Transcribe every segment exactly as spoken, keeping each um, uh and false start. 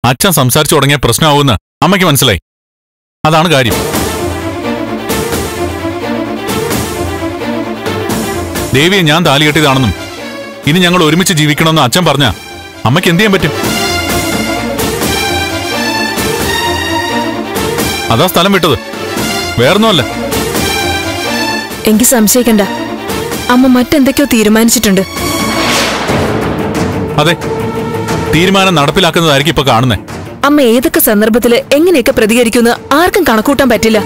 അച്ഛൻ സംസാരിച്ചു തുടങ്ങിയ പ്രശ്നമാവുമെന്ന് അമ്മയ്ക്ക് മനസ്സിലായി. അതാണ് കാര്യം. ദേവിയെ ഞാൻ താലി കെട്ടിയതാണെന്നും ഇനി ഞങ്ങൾ ഒരുമിച്ച് ജീവിക്കണമെന്ന് അച്ഛൻ പറഞ്ഞ അമ്മയ്ക്ക് എന്ത് ചെയ്യാൻ പറ്റും? അതാ സ്ഥലം വിട്ടത്, വേറൊന്നുമല്ല. എനിക്ക് സംശയിക്കണ്ട, അമ്മ മറ്റെന്തൊക്കെയോ തീരുമാനിച്ചിട്ടുണ്ട്. അതെ, തീരുമാനം നടപ്പിലാക്കുന്നതായിരിക്കും ഇപ്പൊ കാണുന്നേ. അമ്മ ഏതൊക്കെ സന്ദർഭത്തില് എങ്ങനെയൊക്കെ പ്രതികരിക്കുമെന്ന് ആർക്കും കണക്കൂട്ടാൻ പറ്റില്ല.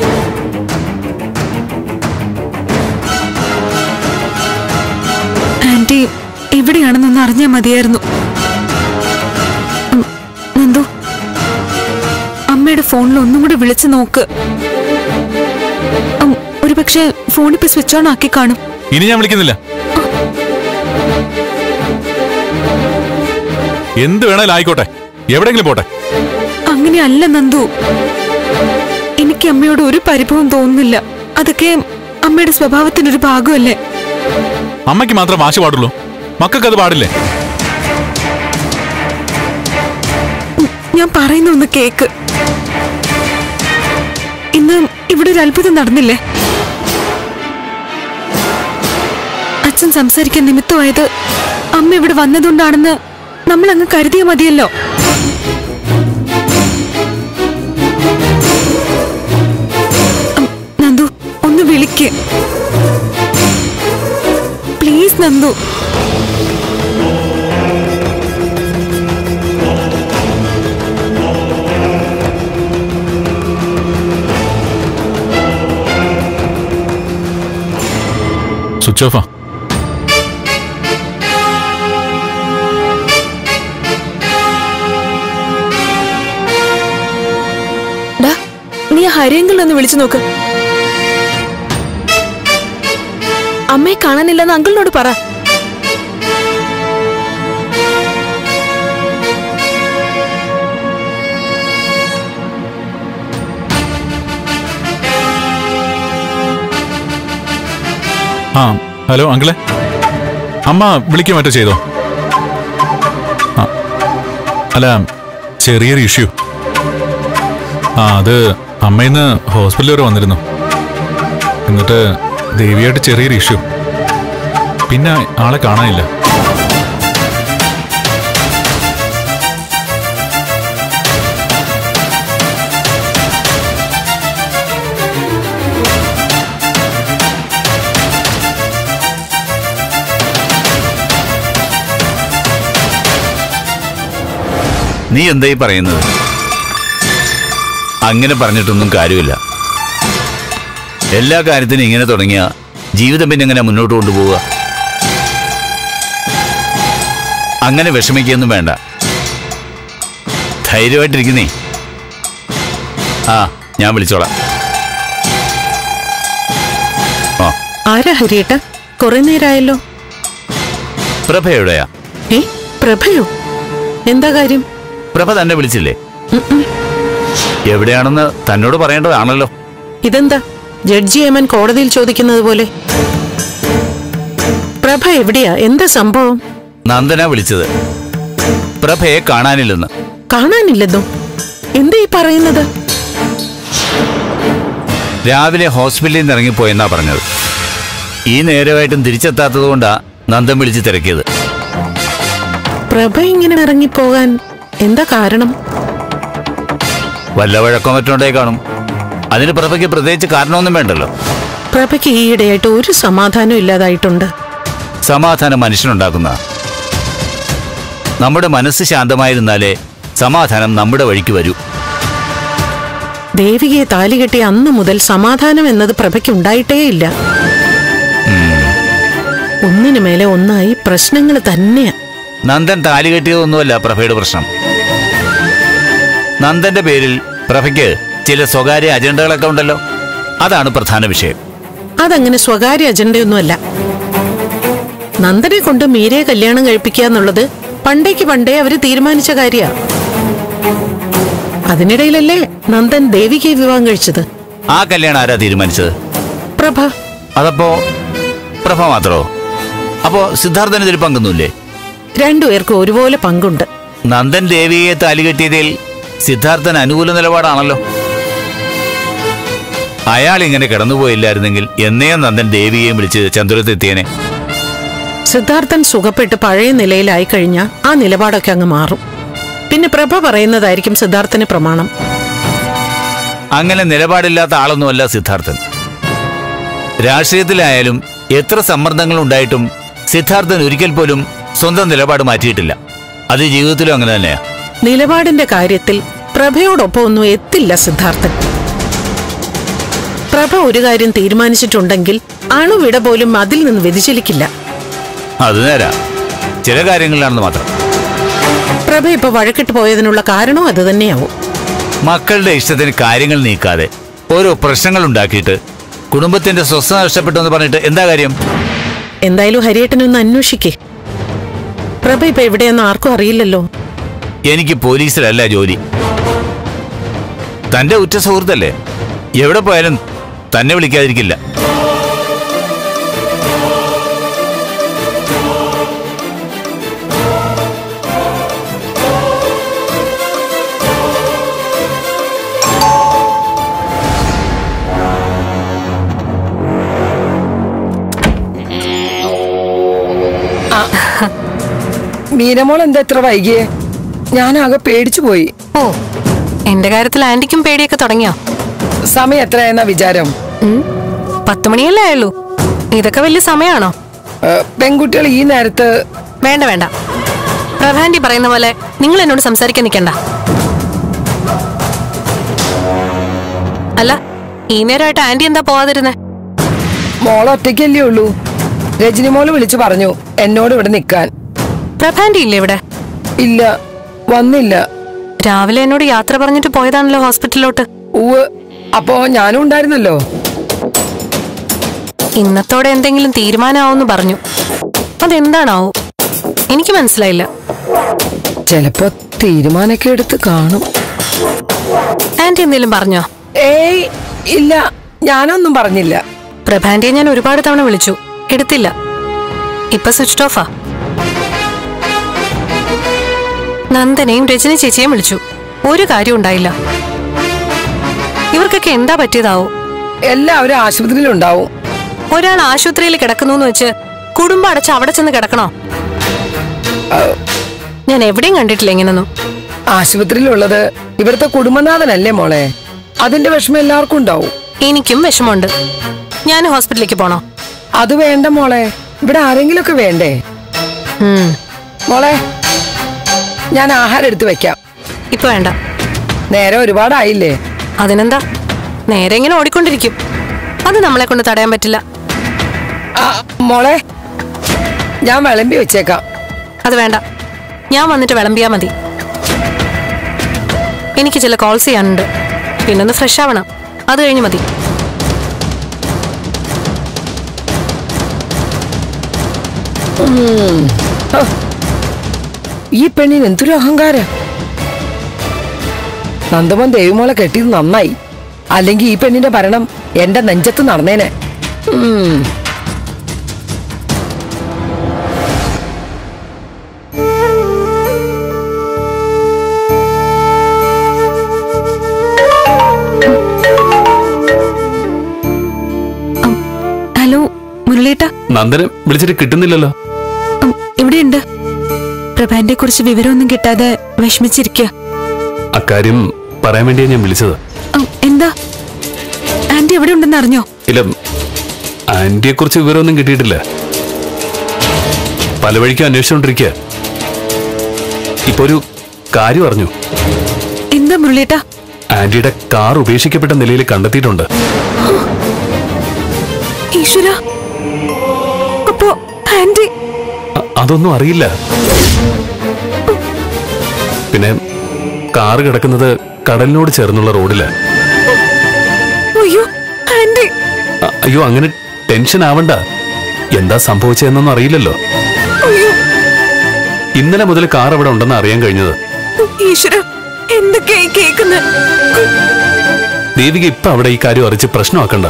ആന്റി എവിടെയാണെന്നൊന്ന് അറിഞ്ഞാൽ മതിയായിരുന്നു. നന്ദു, അമ്മയുടെ ഫോണിൽ ഒന്നും കൂടെ വിളിച്ചു നോക്ക്. ഒരു പക്ഷേ ഫോണിപ്പോ സ്വിച്ച് ഓൺ ആക്കി കാണും. ഇനി ഞാൻ വിളിക്കുന്നില്ല. എന്ത് വേണേലും ആയിക്കോട്ടെ, എവിടെങ്കിലും പോട്ടെ. അങ്ങനെയല്ല നന്ദു, എനിക്ക് അമ്മയോട് ഒരു പരിഭവം തോന്നുന്നില്ല. അതൊക്കെ അമ്മയുടെ സ്വഭാവത്തിനൊരു ഭാഗമല്ലേ. അമ്മയ്ക്ക് മാത്രം വാശി പാടുള്ളൂ, മക്കൾക്ക് അത് പാടില്ലേ? ഞാൻ പറയുന്ന ഒന്ന് കേക്ക്. ഇന്ന് ഇവിടെ ഒരു അത്ഭുതം നടന്നില്ലേ? അച്ഛൻ സംസാരിക്കാൻ നിമിത്തമായത് അമ്മ ഇവിടെ വന്നതുകൊണ്ടാണെന്ന് നമ്മൾ അങ്ങ് കരുതിയ മതിയല്ലോ. നന്ദു, ഒന്ന് വിളിക്ക് പ്ലീസ്. നന്ദു, സ്വിച്ച് ഓഫാ. നീ ഹരിയെങ്കിലൊന്ന് വിളിച്ചു നോക്ക്. അമ്മയെ കാണാനില്ലെന്ന് അങ്കിളിനോട് പറ. ആ ഹലോ അങ്കിളെ, അമ്മ വിളിക്കുക മറ്റോ ചെയ്തോ? ആ അല്ല, ചെറിയൊരു ഇഷ്യൂ. ആ അത് അമ്മയിന്ന് ഹോസ്പിറ്റൽ വരെ വന്നിരുന്നു. എന്നിട്ട് ദേവിയായിട്ട് ചെറിയൊരു ഇഷ്യൂ, പിന്നെ ആളെ കാണാനില്ല. നീ എന്തായി പറയുന്നത്? അങ്ങനെ പറഞ്ഞിട്ടൊന്നും കാര്യമില്ല. എല്ലാ കാര്യത്തിനും ഇങ്ങനെ തുടങ്ങിയ ജീവിതം പിന്നെ എങ്ങനെ മുന്നോട്ട് കൊണ്ടുപോവുക? അങ്ങനെ വിഷമിക്കൊന്നും വേണ്ട, ധൈര്യമായിട്ടിരിക്കുന്നേ. ആ ഞാൻ വിളിച്ചോളാം. ആ ആരാ ഹരിയേട്ട? കുറെ നേരമായല്ലോ. പ്രഭ എവിടെയാ? ഏ പ്രഭയോ? എന്താ കാര്യം? പ്രഭ തന്നെ വിളിച്ചില്ലേ? എവിടെയാണെന്ന് തന്നോട് പറയേണ്ടതാണല്ലോ. ഇതെന്താ ജഡ്ജി ഏമൻ കോടതിയിൽ ചോദിക്കുന്നത് പോലെ? പ്രഭ എവിടെയാ? എന്താ സംഭവം? നന്ദന വിളിച്ചത്, പ്രഭയെ കാണാനില്ലെന്ന്. കാണാനില്ലെന്നോ? എന്താ ഈ പറയുന്നത്? രാവിലെ ഹോസ്പിറ്റലിൽ നിന്ന് ഇറങ്ങിപ്പോയെന്നാ പറഞ്ഞത്. ഈ നേരമായിട്ടും തിരിച്ചെത്താത്തത് കൊണ്ടാ നന്ദൻ വിളിച്ച് തിരക്കിയത്. പ്രഭ ഇങ്ങനെ ഇറങ്ങിപ്പോകാൻ എന്താ കാരണം? വല്ല വഴക്കോ മറ്റോണ്ടേ കാണും. അതിന് പ്രഭയ്ക്ക് പ്രത്യേകിച്ച് കാരണമൊന്നും വേണ്ടല്ലോ. പ്രഭയ്ക്ക് ഈയിടെയായിട്ട് ഒരു സമാധാനം ഇല്ലാതായിട്ടുണ്ട്. സമാധാനം മനുഷ്യനുണ്ടാക്കുന്ന. നമ്മുടെ മനസ്സ് ശാന്തമായിരുന്നാലേ സമാധാനം നമ്മുടെ വഴിക്ക് വരൂ. ദേവികയെ താലി കെട്ടിയ അന്ന് മുതൽ സമാധാനം എന്നത് പ്രഭയ്ക്ക് ഉണ്ടായിട്ടേയില്ല. ഒന്നിനു മേലെ ഒന്നായി പ്രശ്നങ്ങൾ തന്നെയാ. നന്ദൻ താലി കെട്ടിയതൊന്നുമല്ല പ്രഭയുടെ പ്രശ്നം. നന്ദന്റെ പേരിൽ പ്രഭയ്ക്ക് ചില സ്വകാര്യ അജണ്ടകളൊക്കെ ഉണ്ടല്ലോ, അതാണ് പ്രധാന വിഷയം. അതങ്ങനെ സ്വകാര്യ അജണ്ടയൊന്നുമല്ല. നന്ദനെ കൊണ്ട് മീരയെ കല്യാണം കഴിപ്പിക്കുക എന്നുള്ളത് പണ്ടേക്ക് പണ്ടേ അവര് തീരുമാനിച്ച കാര്യ. അതിനിടയിലല്ലേ നന്ദൻ ദേവികയെ വിവാഹം കഴിച്ചത്. ആ കല്യാണം ആരാ തീരുമാനിച്ചത്? പ്രഭ. അതപ്പോ പ്രഭ മാത്രോ? അപ്പോ സിദ്ധാർത്ഥന് ഇതിൽ പങ്കൊന്നുമില്ലേ? രണ്ടുപേർക്കും ഒരുപോലെ പങ്കുണ്ട്. നന്ദൻ ദേവിയെ താലി കെട്ടിയതിൽ സിദ്ധാർത്ഥൻ അനുകൂല നിലപാടാണല്ലോ. അയാൾ ഇങ്ങനെ കിടന്നുപോയില്ലായിരുന്നെങ്കിൽ എന്നേ നന്ദൻ ദേവിയെയും വിളിച്ച് ചന്ദ്രത്തെത്തിയനെ. സിദ്ധാർത്ഥൻ സുഖപ്പെട്ട് പഴയ നിലയിലായി കഴിഞ്ഞാൽ ആ നിലപാടൊക്കെ അങ്ങ് മാറും. പിന്നെ പ്രഭ പറയുന്നതായിരിക്കും സിദ്ധാർത്ഥന് പ്രമാണം. അങ്ങനെ നിലപാടില്ലാത്ത ആളൊന്നുമല്ല സിദ്ധാർത്ഥൻ. രാഷ്ട്രീയത്തിലായാലും എത്ര സമ്മർദ്ദങ്ങൾ ഉണ്ടായിട്ടും സിദ്ധാർത്ഥൻ ഒരിക്കൽ പോലും സ്വന്തം നിലപാട് മാറ്റിയിട്ടില്ല. അത് ജീവിതത്തിലും അങ്ങനെ തന്നെയാ. നിലപാടിന്റെ കാര്യത്തിൽ പ്രഭയോടൊപ്പം ഒന്നും എത്തില്ല സിദ്ധാർത്ഥൻ. പ്രഭ ഒരു കാര്യം തീരുമാനിച്ചിട്ടുണ്ടെങ്കിൽ അണുവിട പോലും അതിൽ നിന്ന് വ്യതിചലിക്കില്ല. അത് നേരാ, ചില കാര്യങ്ങളിലാണെന്ന് മാത്രം. പ്രഭ ഇപ്പൊ വഴക്കിട്ട് പോയതിനുള്ള കാരണവും അത് തന്നെയാവും. മക്കളുടെ ഇഷ്ടത്തിന് കാര്യങ്ങൾ നീക്കാതെ ഓരോ പ്രശ്നങ്ങൾ ഉണ്ടാക്കിയിട്ട് കുടുംബത്തിന്റെ സ്വസ്ഥത നഷ്ടപ്പെട്ടു എന്ന് പറഞ്ഞിട്ട് എന്താ കാര്യം? എന്തായാലും ഹരിയേട്ടനൊന്ന് അന്വേഷിക്കേ. പ്രഭ ഇപ്പൊ എവിടെയെന്ന് ആർക്കും അറിയില്ലല്ലോ. എനിക്ക് പോലീസിലല്ല ജോലി. തന്റെ ഉറ്റ സുഹൃത്തല്ലേ, എവിടെ പോയാലും തന്നെ വിളിക്കാതിരിക്കില്ല. മീനമോൾ എന്താ എത്ര വൈകിയേ? ഞാനാകെ പേടിച്ചു പോയി. ഓ, എന്റെ കാര്യത്തിൽ ആന്റിക്കും പേടിയൊക്കെ തുടങ്ങിയോ? സമയം എത്രയെന്നാ വിചാരം? പത്ത് മണിയല്ലേ ആയുള്ളൂ. ഇതൊക്കെ വലിയ സമയമാണോ? പെൺകുട്ടികൾ ഈ നേരത്ത്? വേണ്ട വേണ്ട, പ്രഭാന്റി പറയുന്ന പോലെ നിങ്ങൾ എന്നോട് സംസാരിക്കാൻ നിൽക്കണ്ട. അല്ല, ഈ നേരമായിട്ട് ആന്റി എന്താ പോവാതിരുന്നേ? മോൾ ഒറ്റയ്ക്കല്ലേ ഉള്ളൂ. രജനി മോള് വിളിച്ചു പറഞ്ഞു എന്നോട് ഇവിടെ നിൽക്കാൻ. പ്രഭാന്റി ഇല്ലേ ഇവിടെ? ഇല്ല, വന്നില്ല. രാവിലെ എന്നോട് യാത്ര പറഞ്ഞിട്ട് പോയതാണല്ലോ ഹോസ്പിറ്റലിലോട്ട്. ഉവ്, അപ്പോ ഞാനും ഉണ്ടായിരുന്നല്ലോ. ഇന്നത്തോടെ എന്തെങ്കിലും തീരുമാനമാവെന്ന് പറഞ്ഞു. അതെന്താണാവോ? എനിക്ക് മനസ്സിലായില്ല. ചിലപ്പോ തീരുമാനമൊക്കെ എടുത്ത് കാണും. ആന്റി എന്തെങ്കിലും പറഞ്ഞോ? ഏയ് ഇല്ല, ഞാനൊന്നും പറഞ്ഞില്ല. പ്രഭാന്റിയെ ഞാൻ ഒരുപാട് തവണ വിളിച്ചു, എടുത്തില്ല. ഇപ്പൊ സ്വിച്ച് ഓഫാ. നന്ദനെയും രജനി ചേച്ചിയെയും വിളിച്ചു, ഒരു കാര്യം ഉണ്ടായില്ല. ഇവർക്കൊക്കെ എന്താ പറ്റിയതാവോ? എല്ലാവരും ആശുപത്രിയിലുണ്ടാവും. ഒരാൾ ആശുപത്രിയിൽ കിടക്കുന്നു എന്ന് വെച്ച് കുടുംബം അടച്ച് അവിടെ ചെന്ന് കിടക്കണോ? ഞാൻ എവിടെയും കണ്ടിട്ടില്ല ഇങ്ങനൊന്നും. ആശുപത്രിയിലുള്ളത് ഇവിടുത്തെ കുടുംബനാഥനല്ലേ മോളെ, അതിന്റെ വിഷമം എല്ലാവർക്കും ഉണ്ടാവും. എനിക്കും വിഷമമുണ്ട്. ഞാൻ ഹോസ്പിറ്റലിലേക്ക് പോണോ? അത് വേണ്ട മോളെ, ഇവിടെ ആരെങ്കിലും ഒക്കെ വേണ്ടേ? മോളെ, ഞാൻ ആഹാരം എടുത്തു വെക്കാം. ഇപ്പൊ വേണ്ട, നേരെ ഒരുപാടായില്ലേ. അതിനെന്താ, നേരെ ഇങ്ങനെ ഓടിക്കൊണ്ടിരിക്കും. അത് നമ്മളെ കൊണ്ട് തടയാൻ പറ്റില്ല. മോളെ, ഞാൻ വിളമ്പി വെച്ചേക്കാം. അത് വേണ്ട, ഞാൻ വന്നിട്ട് വിളമ്പിയാ മതി. എനിക്ക് ചില കോൾസ് ചെയ്യാനുണ്ട്, പിന്നൊന്ന് ഫ്രഷ് ആവണം. അത് കഴിഞ്ഞ് മതി. ഈ പെണ്ണിന് എന്തൊരു അഹങ്കാരം. നന്ദമോൻ ദേവിമോളെ കെട്ടിയത് നന്നായി, അല്ലെങ്കിൽ ഈ പെണ്ണിന്റെ ഭരണം എന്റെ നെഞ്ചത്ത് നടന്നേനെ. ഹലോ മുരളീട്ട. നന്ദനെ വിളിച്ചിട്ട് കിട്ടുന്നില്ലല്ലോ. ഇവിടെയുണ്ട്. പ്രഭാന്റെ കുറിച്ച് വിവരമൊന്നും കിട്ടാതെ വിഷമിച്ചിരിക്കുക. അക്കാര്യം പറയാൻ വേണ്ടിയാ ഞാൻ വിളിച്ചത്. എന്താ, ആന്റി എവിടെ ഉണ്ടെന്ന് അറിഞ്ഞോ? ഇല്ല, ആന്റിയെ കുറിച്ച് വിവരമൊന്നും കിട്ടിയിട്ടില്ല. പല വഴിക്കും അന്വേഷിച്ചോണ്ടിരിക്കുക. ഇപ്പൊ ഒരു കാര്യം അറിഞ്ഞു. എന്താ മുരളീട്ട? ആന്റിയുടെ കാർ ഉപേക്ഷിക്കപ്പെട്ട നിലയിൽ കണ്ടെത്തിയിട്ടുണ്ട്. ഈശ്വര, അപ്പോ ആന്റി? അതൊന്നും അറിയില്ല. പിന്നെ കാറ് കിടക്കുന്നത് കടലിനോട് ചേർന്നുള്ള റോഡില്. അയ്യോ ആന്റി. അയ്യോ, അങ്ങനെ ടെൻഷൻ ആവണ്ട. എന്താ സംഭവിച്ചതെന്നൊന്നും അറിയില്ലല്ലോ. ഇന്നലെ മുതൽ കാർ അവിടെ ഉണ്ടെന്ന് അറിയാൻ കഴിഞ്ഞത്. ഈശ്വര, എന്തൊക്കെയായി കേൾക്കുന്നത്? ദേവിക ഇപ്പൊ അവിടെ ഈ കാര്യം അറിയിച്ച് പ്രശ്നമാക്കണ്ട.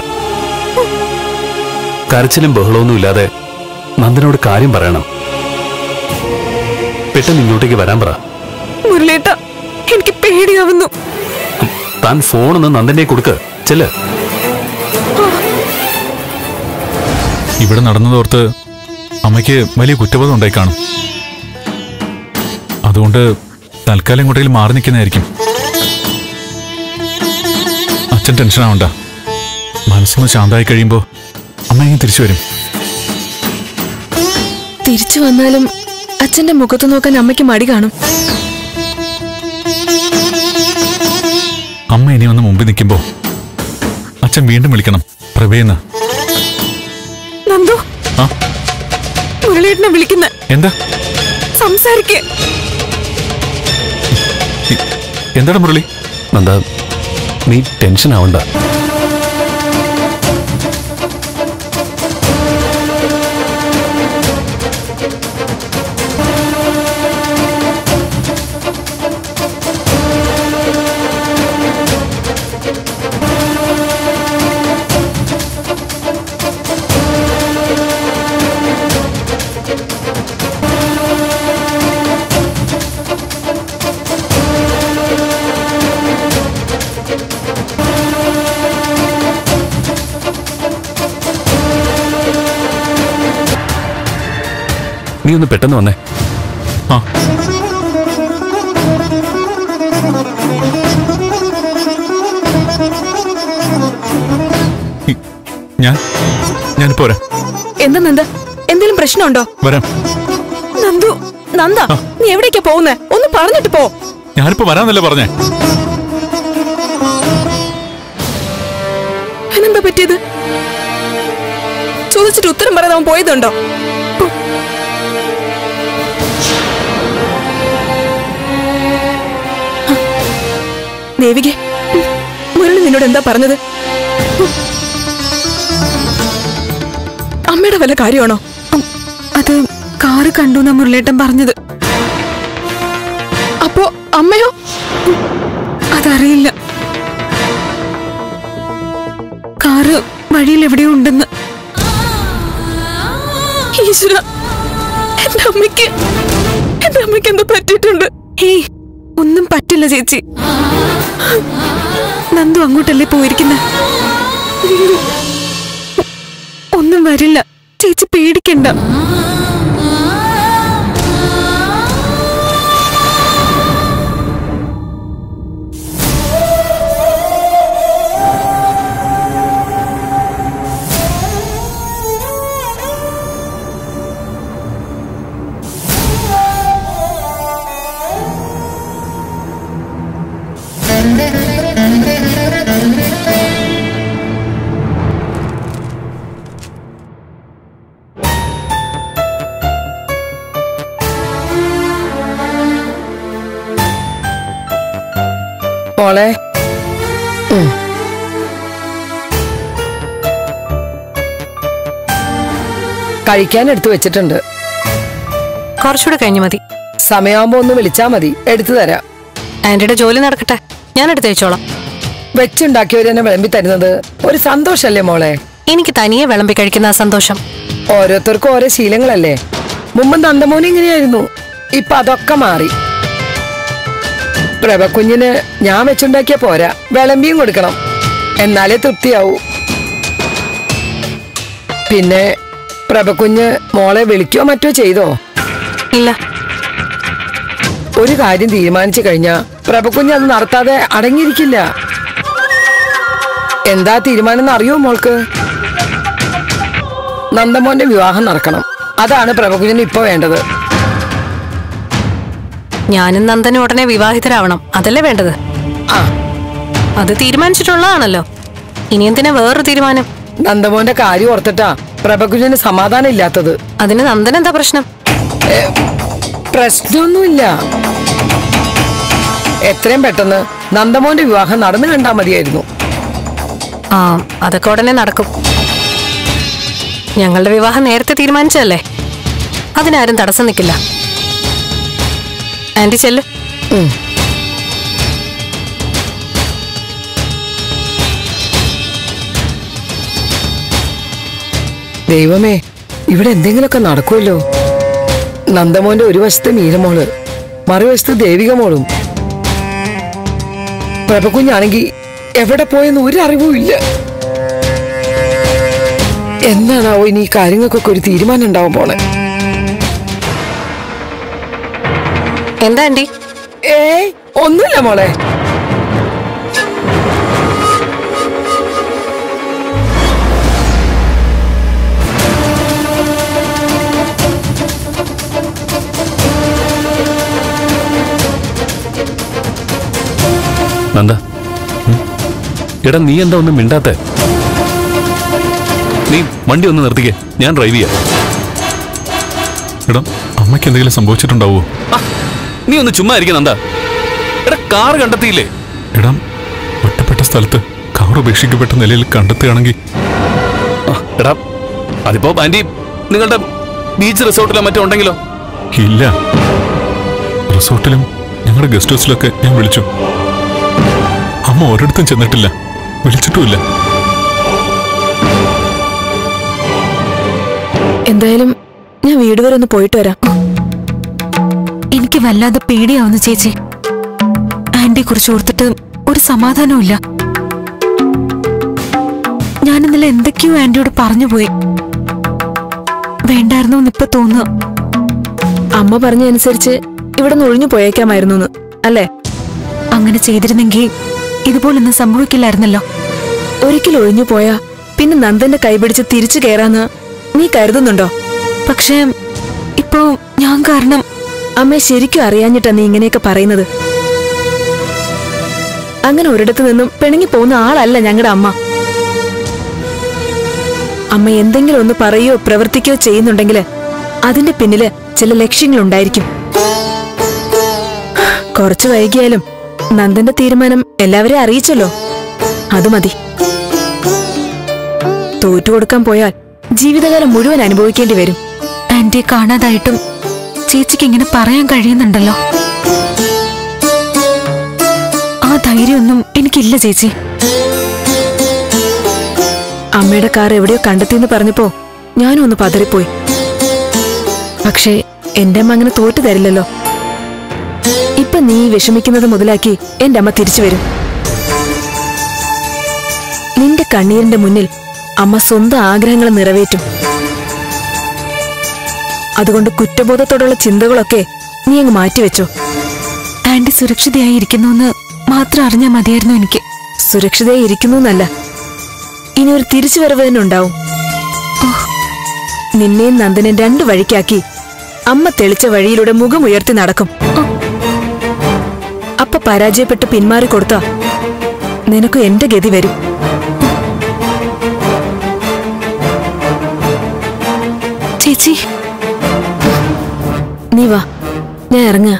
കരച്ചിലും ബഹളമൊന്നും ഇല്ലാതെ നന്ദനോട് കാര്യം പറയണം. പെട്ടെന്ന് ഇങ്ങോട്ടേക്ക് വരാൻ പറ. മുരളീട്ട, എനിക്ക് പേടിയാവുന്നു. താൻ ഫോണൊന്ന് നന്ദനെ കൊടുക്ക്. ചെല്ല്. ഇവിടെ നടന്നതോർത്ത് അമ്മയ്ക്ക് വലിയ കുറ്റബോധം ഉണ്ടായി കാണും. അതുകൊണ്ട് തൽക്കാലം ഇങ്ങോട്ടേലും മാറി നിൽക്കുന്നതായിരിക്കും. അച്ഛൻ ടെൻഷൻ ആവണ്ട. മനസ്സൊന്ന് ശാന്തമായി കഴിയുമ്പോ അമ്മ ഇങ്ങനെ തിരിച്ചു വരും. തിരിച്ചു വന്നാലും അച്ഛന്റെ മുഖത്ത് നോക്കാൻ അമ്മയ്ക്ക് മടി കാണും. അമ്മ ഇനി ഒന്ന് മുമ്പിൽ നിൽക്കുമ്പോ അച്ഛൻ വീണ്ടും വിളിക്കണം പ്രഭയെന്ന്. നന്ദു, ആ മുരളീട്ടനെ വിളിക്കുന്ന. എന്താ? സംസാരിക്കേ. എന്താണ് മുരളി? നന്ദ, നീ ടെൻഷൻ ആവണ്ട. നീ ഒന്ന് പെട്ടെന്ന് വന്നേ. ആ ഞാൻ ഞാനിപ്പോ വരാം. എന്താ നന്ദ, എന്തെങ്കിലും പ്രശ്നമുണ്ടോ? വരാം. നന്ദു, നന്ദ, നീ എവിടേക്കാ പോകുന്നേ? ഒന്ന് പറഞ്ഞിട്ട് പോ. ഞാനിപ്പോ വരാന്നല്ലേ പറഞ്ഞേ. എന്താ പറ്റിയത്? ചോദിച്ചിട്ട് ഉത്തരം പറയാൻ അവൻ പോയതുണ്ടോ? ദേവികെ, മുരളി നിന്നോട് എന്താ പറഞ്ഞത്? അമ്മയുടെ വല്ല കാര്യമാണോ? അത് കാറ് കണ്ടു എന്നാ മുരളേട്ടൻ പറഞ്ഞത്. അപ്പോ അമ്മയോ? അതറിയില്ല. കാറ് വഴിയിൽ എവിടെയോ ഉണ്ടെന്ന്. ഈശ്വര, എന്റെ അമ്മയ്ക്ക് എന്റെ അമ്മയ്ക്ക് എന്താ പറ്റിയിട്ടുണ്ട്? ഏയ്, ഒന്നും പറ്റില്ല ചേച്ചി. നന്ദു അങ്ങോട്ടല്ലേ പോയിരിക്കുന്ന. ഒന്നും വരില്ല ചേച്ചി, പേടിക്കണ്ട. മോളെ, കഴിക്കാൻ എടുത്തു വെച്ചിട്ടുണ്ട്. കുറച്ചുകൂടെ കഴിഞ്ഞു മതി. സമയമാകുമ്പോ ഒന്ന് വിളിച്ചാ മതി, എടുത്തു തരാം. ആന്റിയുടെ ജോലി നടക്കട്ടെ, ഞാൻ എടുത്ത് വെച്ചോളാം. വെച്ചുണ്ടാക്കിയവരെന്നെ വിളമ്പി തരുന്നത് ഒരു സന്തോഷല്ലേ മോളെ? എനിക്ക് തനിയെ വിളമ്പി കഴിക്കുന്ന ആ സന്തോഷം. ഓരോരുത്തർക്കും ഓരോ ശീലങ്ങളല്ലേ. മുമ്പ് നന്ദമോനെ ഇങ്ങനെയായിരുന്നു, ഇപ്പൊ അതൊക്കെ മാറി. പ്രഭക്കുഞ്ഞിന് ഞാൻ വെച്ചുണ്ടാക്കിയ പോരാ, വിളമ്പിയും കൊടുക്കണം, എന്നാലേ തൃപ്തിയാവൂ. പിന്നെ പ്രഭക്കുഞ്ഞ് മോളെ വിളിക്കോ മറ്റോ ചെയ്തോ? ഇല്ല. ഒരു കാര്യം തീരുമാനിച്ചു കഴിഞ്ഞാ പ്രഭക്കുഞ്ഞ് അത് നടത്താതെ അടങ്ങിയിരിക്കില്ല. എന്താ തീരുമാനം എന്ന് അറിയോ മോൾക്ക്? നന്ദമോന്റെ വിവാഹം നടക്കണം, അതാണ് പ്രഭകുഞ്ഞിന് ഇപ്പൊ വേണ്ടത്. ഞാനും നന്ദനും ഉടനെ വിവാഹിതരാവണം, അതല്ലേ വേണ്ടത്? ആ, അത് തീരുമാനിച്ചിട്ടുള്ളതാണല്ലോ. ഇനി എന്തിനാ വേറൊരു തീരുമാനം? നന്ദമോന്റെ കാര്യം ഓർത്തിട്ടാ പ്രഭകുഞ്ഞിന് സമാധാനം ഇല്ലാത്തത്. അതിന് നന്ദൻ എന്താ പ്രശ്നം? പ്രശ്നമൊന്നുമില്ല. എത്രയും പെട്ടെന്ന് നന്ദമോന്റെ വിവാഹം നടന്നു കണ്ടാ മതിയായിരുന്നു. ആ, അതൊക്കെ ഉടനെ നടക്കും. ഞങ്ങളുടെ വിവാഹം നേരത്തെ തീരുമാനിച്ചതല്ലേ, അതിനാരും തടസ്സം നിൽക്കില്ല. ആന്റി ചെല്ല്. ദൈവമേ, ഇവിടെ എന്തെങ്കിലുമൊക്കെ നടക്കുമല്ലോ. നന്ദമോന്റെ ഒരു വശത്ത് മീരമോള്, മറുവശത്ത് ദേവിക മോളും. പ്രഭകുഞ്ഞാണെങ്കിൽ എവിടെ പോയെന്ന് ഒരു അറിവും ഇല്ല. എന്നാണാവോ ഇനി ഈ കാര്യങ്ങൾക്കൊക്കെ ഒരു തീരുമാനം ഉണ്ടാവാൻ പോണെ? എന്താ ആന്റി? ഏയ് ഒന്നുമില്ല മോളെ. നന്ദ, എടാ നീ എന്താ ഒന്നും മിണ്ടാത്തെ? നീ വണ്ടി ഒന്ന് നിർത്തിക്കേ, ഞാൻ ഡ്രൈവ് ചെയ്യാം. എടാ അമ്മയ്ക്ക് എന്തെങ്കിലും സംഭവിച്ചിട്ടുണ്ടാവോ? നീ ഒന്ന് ചുമ്മാ ഇരിക്കും നന്ദ. എടാ കാർ കണ്ടെത്തിയില്ലേ? എടാ ഒറ്റപ്പെട്ട സ്ഥലത്ത് കാർ ഉപേക്ഷിക്കപ്പെട്ട നിലയിൽ കണ്ടെത്തുകയാണെങ്കിൽ എടാ അതിപ്പോ ആന്റി നിങ്ങളുടെ ബീച്ച് റിസോർട്ടിലോ മറ്റോ ഉണ്ടെങ്കിലോ? ഇല്ല, റിസോർട്ടിലും ഞങ്ങളുടെ ഗസ്റ്റ് ഹൗസിലൊക്കെ ഞാൻ വിളിച്ചു. അമ്മ ഒരിടത്തും ചെന്നിട്ടില്ല, വിളിച്ചിട്ടുമില്ല. എന്തായാലും ഞാൻ വീട് വരെ ഒന്ന് പോയിട്ട് വരാം. എനിക്ക് വല്ലാതെ പേടിയാവുന്നു ചേച്ചി. ആന്റിയെ കുറിച്ച് ഓർത്തിട്ട് ഒരു സമാധാനവും ഇല്ല. ഞാൻ ഇന്നലെ എന്തൊക്കെയോ ആന്റിയോട് പറഞ്ഞു പോയി. വേണ്ടായിരുന്നു ഇപ്പൊ തോന്നുക. അമ്മ പറഞ്ഞ അനുസരിച്ച് ഇവിടെ നിന്ന് ഒഴിഞ്ഞു പോയേക്കാമായിരുന്നു അല്ലേ? അങ്ങനെ ചെയ്തിരുന്നെങ്കിൽ ഇതുപോലൊന്നും സംഭവിക്കില്ലായിരുന്നല്ലോ. ഒരിക്കൽ ഒഴിഞ്ഞു പോയാ പിന്നെ നന്ദന്റെ കൈപിടിച്ച് തിരിച്ചു കയറാന്ന് നീ കരുതുന്നുണ്ടോ? പക്ഷേ ഇപ്പോ ഞാൻ കാരണം അമ്മയെ ശരിക്കും അറിയാഞ്ഞിട്ടാ നീ ഇങ്ങനെയൊക്കെ പറയുന്നത്. അങ്ങനെ ഒരിടത്തു നിന്നും പിണങ്ങി പോകുന്ന ആളല്ല ഞങ്ങളുടെ അമ്മ. അമ്മ എന്തെങ്കിലും ഒന്ന് പറയുകയോ പ്രവർത്തിക്കുകയോ ചെയ്യുന്നുണ്ടെങ്കിൽ അതിന്റെ പിന്നില് ചില ലക്ഷ്യങ്ങളുണ്ടായിരിക്കും. കുറച്ചു വൈകിയാലും നന്ദന്റെ തീരുമാനം എല്ലാവരെയും അറിയിച്ചല്ലോ, അത് മതി. തോറ്റുകൊടുക്കാൻ പോയാൽ ജീവിതകാലം മുഴുവൻ അനുഭവിക്കേണ്ടി വരും. ആന്റിയെ കാണാതായിട്ടും ചേച്ചിക്ക് ഇങ്ങനെ പറയാൻ കഴിയുന്നുണ്ടല്ലോ. ആ ധൈര്യമൊന്നും എനിക്കില്ല ചേച്ചി. അമ്മയുടെ കാർ എവിടെയോ കണ്ടെത്തിയെന്ന് പറഞ്ഞപ്പോ ഞാനും ഒന്ന് പതറിപ്പോയി. പക്ഷേ എന്റെ അമ്മ അങ്ങനെ തോറ്റു തരില്ലല്ലോ. ഇപ്പൊ നീ വിഷമിക്കുന്നത് മുതലാക്കി എന്റെ അമ്മ തിരിച്ചു വരും. നിന്റെ കണ്ണീരിന്റെ മുന്നിൽ അമ്മ സ്വന്തം ആഗ്രഹങ്ങൾ നിറവേറ്റും. അതുകൊണ്ട് കുറ്റബോധത്തോടുള്ള ചിന്തകളൊക്കെ നീ അങ്ങ് മാറ്റിവെച്ചോ. ആന്റി സുരക്ഷിതയായി ഇരിക്കുന്നുവെന്ന് മാത്രം അറിഞ്ഞാൽ മതിയായിരുന്നു എനിക്ക്. സുരക്ഷിതയായി ഇരിക്കുന്നു എന്നല്ല, ഇനി ഒരു തിരിച്ചുവരവ് തന്നെ ഉണ്ടാവും. നിന്നെയും നന്ദനെ രണ്ടു വഴിക്കാക്കി അമ്മ തെളിച്ച വഴിയിലൂടെ മുഖമുയർത്തി നടക്കും. അപ്പ പരാജയപ്പെട്ട് പിന്മാറിക്കൊടുത്ത നിനക്ക് എന്റെ ഗതി വരും. ചേച്ചി നീ വാ, ഞാൻ ഇറങ്ങ.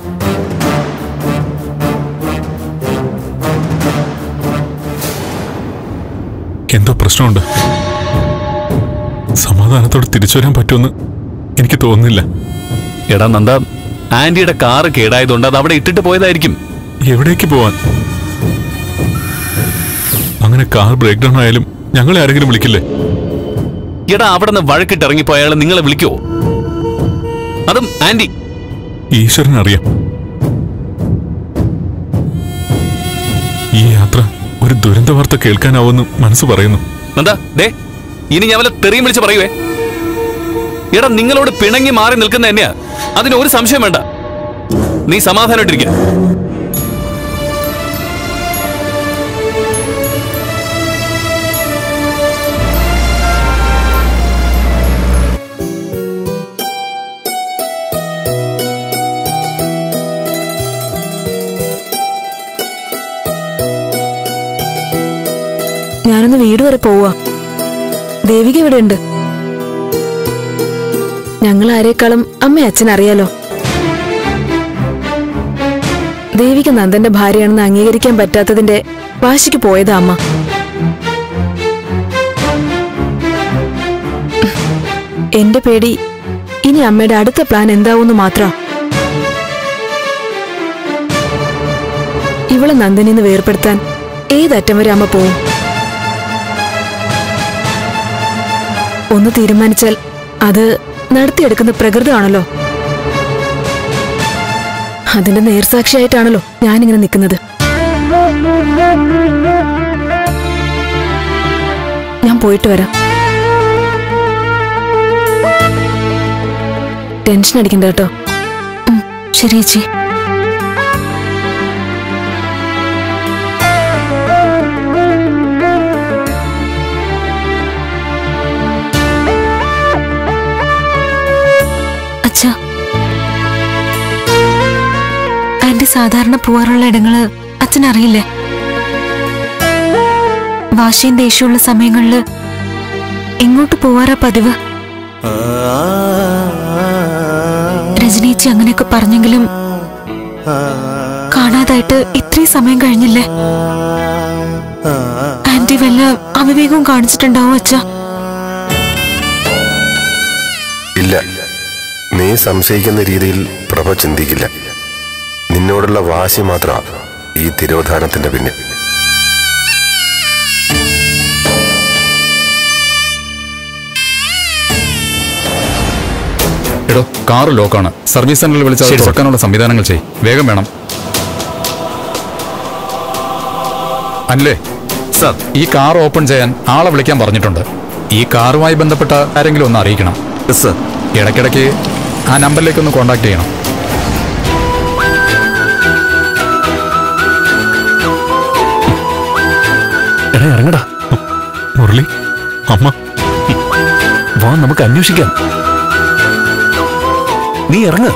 എന്തോ പ്രശ്നമുണ്ട്. സമാധാനത്തോടെ തിരിച്ചു വരാൻ പറ്റുമെന്ന് എനിക്ക് തോന്നുന്നില്ല. എടാ നന്ദ, ആന്റിയുടെ കാറ് കേടായതുകൊണ്ട് അത് അവിടെ ഇട്ടിട്ട് പോയതായിരിക്കും. എവിടേക്ക് പോവാൻ? അങ്ങനെ കാർ ബ്രേക്ക് ഡൗൺ ആയാലും ഞങ്ങളെ ആരെങ്കിലും വിളിക്കില്ലേ? എടാ അവിടെ നിന്ന് വഴക്കിട്ട് ഇറങ്ങിപ്പോ അയാൾ നിങ്ങളെ വിളിക്കോ? അതും ആന്റി. ഈശ്വരൻ അറിയാം. ഈ യാത്ര ഒരു ദുരന്ത വാർത്ത കേൾക്കാനാവുമെന്ന് മനസ്സ് പറയുന്നു. നന്ദാ ദേ, ഇനി ഞാൻ വല്ല തെറിയും വിളിച്ച് പറയുവേ. എടാ നിങ്ങളോട് പിണങ്ങി മാറി നിൽക്കുന്ന എന്നെയാ, അതിന് ഒരു സംശയം വേണ്ട. നീ സമാധാനമായിട്ടിരിക്കുക. ഞാനൊന്ന് വീട് വരെ പോവാ. ദേവിക ഇവിടെ ഉണ്ട്. ഞങ്ങൾ ആരേക്കാളും അമ്മ അച്ഛൻ അറിയാലോ. ദേവിക നന്ദന്റെ ഭാര്യയാണെന്ന് അംഗീകരിക്കാൻ പറ്റാത്തതിന്റെ വാശിക്ക് പോയതാ അമ്മ. എന്റെ പേടി ഇനി അമ്മയുടെ അടുത്ത പ്ലാൻ എന്താവൂന്ന് മാത്ര. ഇവളെ നന്ദനിന്ന് വേർപെടുത്താൻ ഏതറ്റം വരെ അമ്മ പോവും. ഒന്ന് തീരുമാനിച്ചാൽ അത് നടത്തിയെടുക്കുന്ന പ്രകൃതമാണല്ലോ. അതിന്റെ നേർസാക്ഷിയായിട്ടാണല്ലോ ഞാനിങ്ങനെ നിൽക്കുന്നത്. ഞാൻ പോയിട്ട് വരാം. ടെൻഷൻ അടിക്കണ്ട കേട്ടോ. ശരി ചേച്ചി. അച്ഛാ, ആന്റി സാധാരണ പോവാറുള്ള ഇടങ്ങള് അച്ഛനറിയില്ലേ? വാശിയും ദേഷ്യമുള്ള സമയങ്ങളില് എങ്ങോട്ട് പോവാറാ പതിവ്? രജനീച്ചി അങ്ങനെയൊക്കെ പറഞ്ഞെങ്കിലും കാണാതായിട്ട് ഇത്രയും സമയം കഴിഞ്ഞില്ലേ? ആന്റി വല്ല അവിവേകവും കാണിച്ചിട്ടുണ്ടാവോ അച്ഛാ? ഇല്ല, നീ സംശയിക്കുന്ന രീതിയിൽ പ്രഭ ചിന്തിക്കില്ല. നിന്നോടുള്ള വാശി മാത്രമാണ് ഈ തിരോധാനത്തിന്റെ പിന്നിൽ. എടോ, കാറ് ലോക്കാണ്. സർവീസ് സെന്ററിൽ വിളിച്ചാൽ തുറക്കാനുള്ള സംവിധാനങ്ങൾ ചെയ്യും. വേഗം വേണം. അല്ലേ സർ, ഈ കാർ ഓപ്പൺ ചെയ്യാൻ ആളെ വിളിക്കാൻ പറഞ്ഞിട്ടുണ്ട്. ഈ കാറുമായി ബന്ധപ്പെട്ട ആരെങ്കിലും ഒന്ന് അറിയിക്കണം. സർ, ഇടയ്ക്കിടയ്ക്ക് ആ നമ്പറിലേക്ക് ഒന്ന് കോൺടാക്ട് ചെയ്യണം. എടാ ഇറങ്ങടാ. മുരളി, അമ്മ വാ, നമുക്ക് അന്വേഷിക്കാം. നീ ഇറങ്ങ്.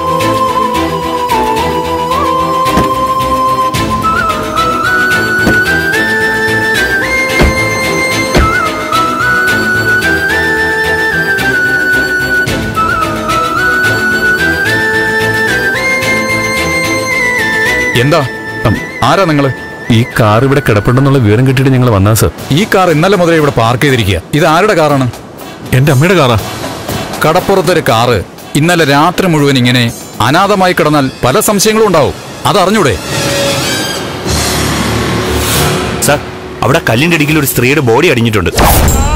എന്താ? ആരാ നിങ്ങള്? ഈ കാർ ഇവിടെ കിടപ്പുണ്ടെന്നുള്ള വിവരം കിട്ടിയിട്ട് ഞങ്ങൾ വന്നാ സർ. ഈ കാർ ഇന്നലെ മുതലേ ഇവിടെ പാർക്ക് ചെയ്തിരിക്കുക. ഇത് ആരുടെ കാറാണ്? എന്റെ അമ്മയുടെ കാറാ. കടപ്പുറത്തൊരു കാറ് ഇന്നലെ രാത്രി മുഴുവൻ ഇങ്ങനെ അനാഥമായി കിടന്നാൽ പല സംശയങ്ങളും ഉണ്ടാവും. അതറിഞ്ഞൂടെ? സർ, അവിടെ കല്ലിന്റെ അടിയിൽ ഒരു സ്ത്രീയുടെ ബോഡി അടിഞ്ഞിട്ടുണ്ട്.